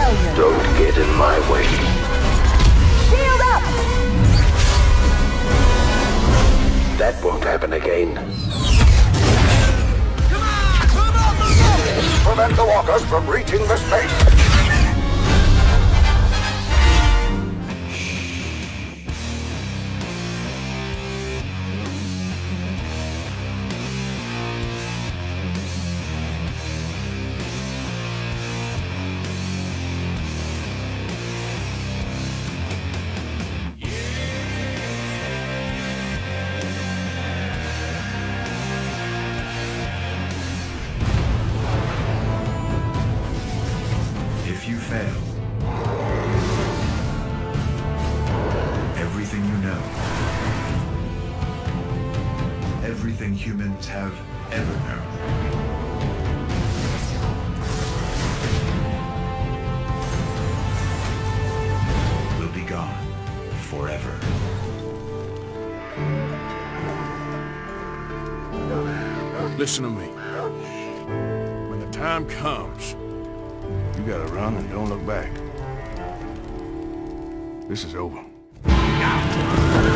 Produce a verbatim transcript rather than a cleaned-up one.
failure. Don't get in my way. Shield up! That won't happen again. Come on! Move up! Move up! Prevent the walkers from reaching the space. If you fail, everything you know, everything humans have ever known, will be gone forever. Listen to me. When the time comes, you gotta run and don't look back. This is over.